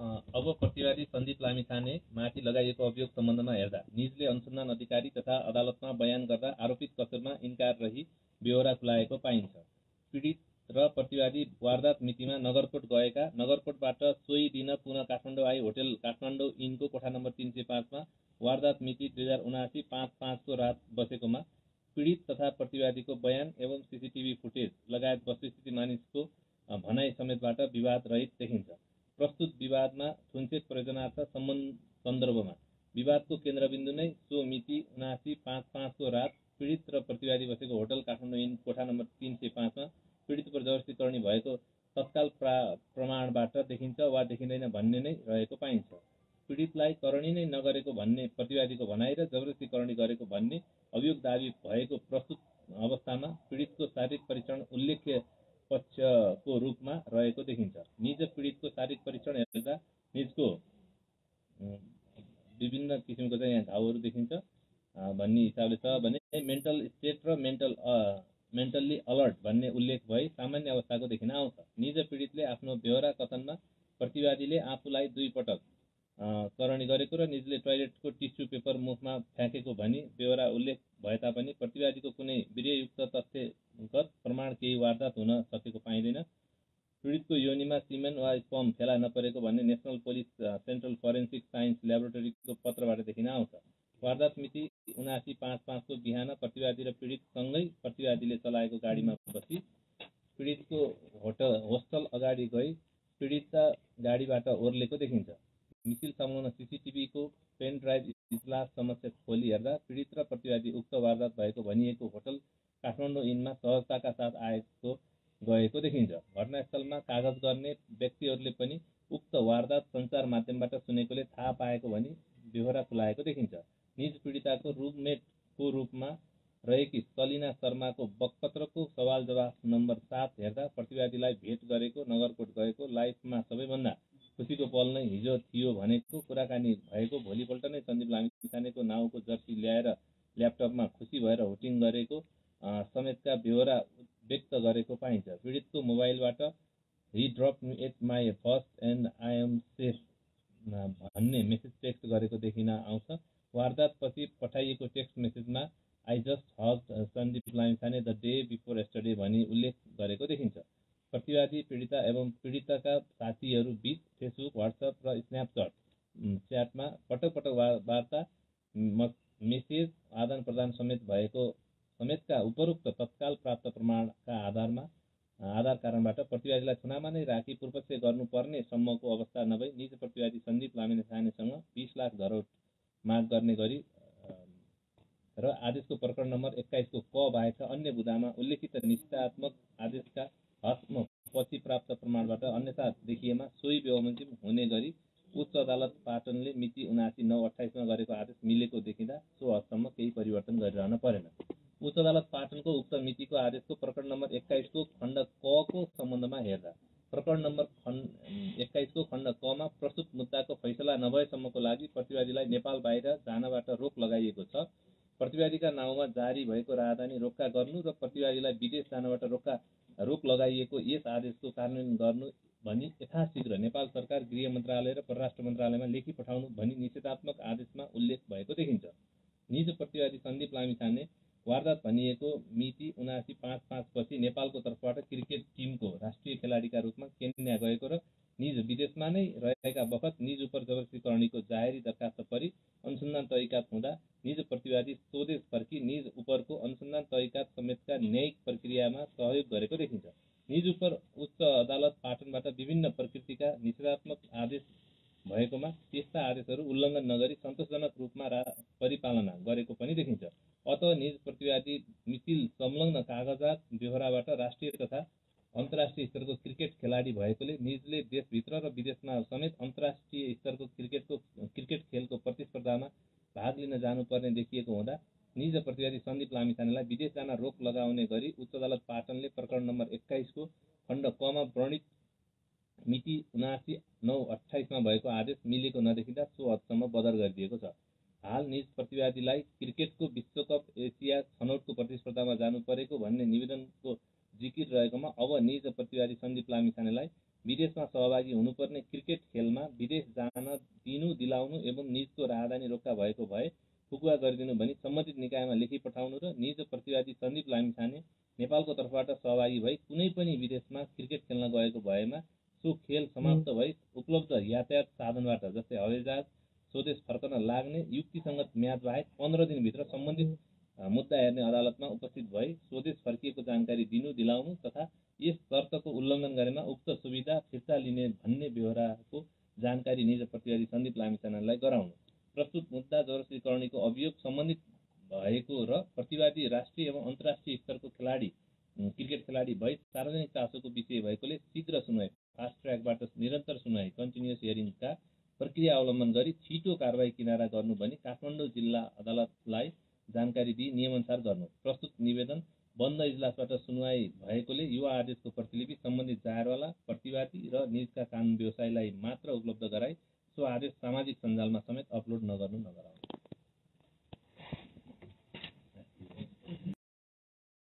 अब प्रतिवादी सन्दीप लामिछाने माथि लगाइएको अभियोग सम्बन्धमा हेर्दा निजले अनुसन्धान अधिकारी तथा अदालतमा बयान गर्दा आरोपित कसुरमा इन्कार रही बेहोरा खुलाएको पाइन्छ। पीडित र प्रतिवादी वारदात मितिमा नगरकोट गएका, नगरकोटबाट सोही दिन पुनः काठमाडौँ आई होटल काठमाडौँ इनको कोठा नम्बर 305 मा वारदात मिति 2079 5/5 को रात बसेकोमा पीडित तथा प्रतिवादीको बयान एवं सीसीटीभी फुटेज लगायत वस्तुस्थिति मानिसको भनाई समेतबाट विवाद रहित देखिन्छ। प्रस्तुत विवादमा थुन्सेक प्रयोजनार्थ सन्दर्भमा विवादको केन्द्रबिन्दु नै सो मिति 79 5/5 को रात पीडित र प्रतिवादी बसेको होटल काठमाडौँ इन कोठा नम्बर 305 मा पीडित पर जबरजस्ती करणी भएको तत्काल प्रमाणबाट देखिन्छ वा देखिँदैन भन्ने नै रहेको पाइन्छ। पीडितलाई करणी नै नगरेको भन्ने प्रतिवादीको भनाई र जबरजस्ती करणी गरेको भन्ने अभियोग दावी भएको प्रस्तुत अवस्थामा पीडितको शारीरिक परीक्षण उल्लेख्य पक्षको रूपमा रहेको देखिन्छ। निज पीडितको शारीरिक परीक्षण हेर्दा निजको विभिन्न किसिमको चाहिँ यहाँ घाउहरू देखिन्छ भन्ने हिसाबले छ भने मेन्टल स्टेट र मेन्टल्ली अलर्ट भन्ने उल्लेख भई सामान्य अवस्थाको देखिन आउँछ। निज पीडितले आफ्नो बेहोरा कथनमा प्रतिवादीले आफूलाई 2 पटक करणी गरेको र निजले टोयलेटको टिस्यु पेपर मुखमा फ्याँकेको भनी बेहोरा उल्लेख भए तापनि प्रतिवादीको कुनै वीर्ययुक्त तथ्यगत प्रमाण केही वारदात हुन सकेको पाइँदैन। पीडितको योनिमा सिमेन वा स्पर्म फेला नपरेको भन्ने national police central forensic science ल्याबोरेटरीको पत्रबाट देखिन आउँछ। वारदात मिति 79 5/5 को बिहान प्रतिवादी र पीडित सँगै प्रतिवादीले चलाएको गाडीमा बसी पीडितको होस्टल अगाडि गई पीडितका गाडीबाट ओर्लेको देखिन्छ। मिसिल संलग्न सीसीटीभीको पेन ड्राइभ इजलास समस्या खोली हेर्दा पीडित र प्रतिवादी उक्त वारदात भएको भनिएको होटल काठमाडौँ इनमा सहजताका साथ आएको गएको देखिन्छ। घटनास्थलमा कागज गर्ने व्यक्तिहरूले पनि उक्त वारदात सञ्चार माध्यमबाट सुनेकोले थाहा पाएको भनी बेहोरा खुलाएको देखिन्छ। निज पीडिताको रुममेटको रूपमा रहेकी सलिना शर्माको बकपत्रको सवाल जवाफ नम्बर 7 हेर्दा प्रतिवादीलाई भेट गरेको, नगरकोट गएको, लाइफमा सबैभन्दा खुसीको पल नै हिजो थियो भनेको कुराकानी भएको, भोलिपल्ट नै सन्दीप लामिछानेको नाउँको जर्सी ल्याएर ल्यापटपमा खुसी भएर हुटिङ गरेको समेतका बेहोरा व्यक्त गरेको पाइन्छ। पीडितको मोबाइलबाट he drop me at my first and I am safe भन्ने मेसेज टेक्स्ट गरेको देखिन आउँछ। वारदात पछि पठाइएको टेक्स्ट मेसेजमा I just hugged Sandeep Lamichhane the day before yesterday भनी उल्लेख गरेको देखिन्छ। प्रतिवादी, पीडिता एवं पीडिताका साथीहरू बीच फेसबुक, व्हाट्सएप र स्न्यापचैट च्याटमा पटक पटक वार्ता, मेसेज आदान प्रदान समेत भएको समेतका उपरोक्त तत्काल प्राप्त प्रमाणका आधार कारणबाट प्रतिवादीलाई थुनामा नै राखी पूर्वपक्ष गर्नुपर्ने सम्मको अवस्था नभई निज प्रतिवादी सन्दीप लामिछानेसँग 20 लाख धरोहर माग गर्ने गरी र आदेशको प्रकरण नम्बर 21 को क बाहेकका अन्य बुदामा उल्लेखित निषेधात्मक आदेशका हकमा पछि प्राप्त प्रमाणबाट अन्यथा देखिएमा सोही बेमोजिम हुने गरी उच्च अदालत पाटनले मिति 79/9/28 मा गरेको आदेश मिलेको देखिँदा सो हदसम्म केही परिवर्तन गरिरहन परेन। उच्च अदालत पाटनको उक्त मितिको आदेशको प्रकरण नम्बर 21 को खण्ड क को सम्बन्धमा हेर्दा प्रकरण नम्बर 21 को खण्ड क मा प्रस्तुत मुद्दाको फैसला नभएसम्मको लागि प्रतिवादीलाई नेपाल बाहिर जानबाट रोक लगाइएको छ। प्रतिवादीका नाउँमा जारी भएको राहदानी रोक्का गर्नु र प्रतिवादीलाई विदेश जानबाट रोक लगाइएको यस आदेशको कार्यान्वयन गर्नु भनी यथाशीघ्र नेपाल सरकार, गृह मन्त्रालय र परराष्ट्र मन्त्रालयमा लेखी पठाउनु भनी निषेधात्मक आदेशमा उल्लेख भएको देखिन्छ। निज प्रतिवादी सन्दीप लामिछाने वारदात भनिएको मिति 79 5/5 पछि नेपालको तर्फबाट क्रिकेट टिमको राष्ट्रिय खेलाडीका रूपमा केन्या गएको र निज विदेशमा नै रहेका बखत निज उप जबरजस्ती करणीको जाहेरी दरखास्त परि अनुसन्धान तहकिकात हुँदा निज प्रतिवादी स्वदेश फर्की निज उपरको अनुसन्धान तहकिकात समेतका न्यायिक प्रक्रियामा सहयोग गरेको देखिन्छ। निज उपर उच्च अदालत पाटनबाट विभिन्न प्रकृतिका निषेधात्मक आदेश भएकोमा त्यस्ता आदेशहरू उल्लङ्घन नगरी सन्तोषजनक रूपमा परिपालना गरेको पनि देखिन्छ। अत निज प्रतिवादी मिसिल संलग्न कागजात बेहोराबाट राष्ट्रिय तथा अन्तर्राष्ट्रिय स्तरको क्रिकेट खेलाडी भएकोले निजले देशभित्र र विदेशमा समेत अन्तर्राष्ट्रिय स्तरको क्रिकेट खेलको प्रतिस्पर्धामा भाग लिन जानुपर्ने देखिएको हुँदा निज प्रतिवादी सन्दीप लामिछानेलाई विदेश जान रोक लगाउने गरी उच्च अदालत पाटनले प्रकरण नम्बर 21 को खण्ड क मा वर्णित मिति 79/9/28 मा भएको आदेश मिलेको नदेखिँदा सो हदसम्म बदर गरिदिएको छ। हाल निज प्रतिवादीलाई क्रिकेटको विश्वकप एसिया छनौटको प्रतिस्पर्धामा जानु परेको भन्ने निवेदनको जिकिर रहेकोमा अब निज प्रतिवादी सन्दीप लामिछानेलाई विदेशमा सहभागी हुनुपर्ने क्रिकेट खेलमा विदेश जान दिनु दिलाउनु एवं निजको राहदानी रोक्का भएको भए फुकुवा गरिदिनु भनी सम्बन्धित निकायमा लेखी पठाउनु र निज प्रतिवादी सन्दीप लामिछाने नेपालको तर्फबाट सहभागी भई कुनै पनि विदेशमा क्रिकेट खेल्न गएको भएमा सो खेल समाप्त भई उपलब्ध यातायात साधनबाट जस्तै हवाईजहाज स्वदेश फर्कन लाग्ने युक्तिसङ्गत म्याद बाहेक 15 दिनभित्र सम्बन्धित मुद्दा हेर्ने अदालतमा उपस्थित भई स्वदेश फर्किएको जानकारी दिनु दिलाउनु तथा यस शर्तको उल्लङ्घन गरेमा उक्त सुविधा फिर्ता लिने भन्ने बेहोराको जानकारी निज प्रतिवादी सन्दीप लामिछानेलाई गराउनु। प्रस्तुत मुद्दा जबरजस्तीकरणको अभियोग सम्बन्धित भएको र प्रतिवादी राष्ट्रिय एवं अन्तर्राष्ट्रिय स्तरको क्रिकेट खेलाडी भई सार्वजनिक चासोको विषय भएकोले शीघ्र सुनवाई फास्ट ट्र्याकबाट निरन्तर सुनवाई कन्टिन्युअस हियरिङका प्रक्रिया अवलम्बन गरी छिटो कारबाही किनारा गर्नु भनी काठमाडौँ जिल्ला अदालतलाई जानकारी दिई नियमअनुसार गर्नु। प्रस्तुत निवेदन बन्द इजलासबाट सुनवाई भएकोले यो आदेशको प्रतिलिपि सम्बन्धित जाहेरवाला प्रतिवादी र निजका कानुन व्यवसायीलाई मात्र उपलब्ध गराई सो आदेश सामाजिक सञ्जालमा समेत अपलोड नगराउनु।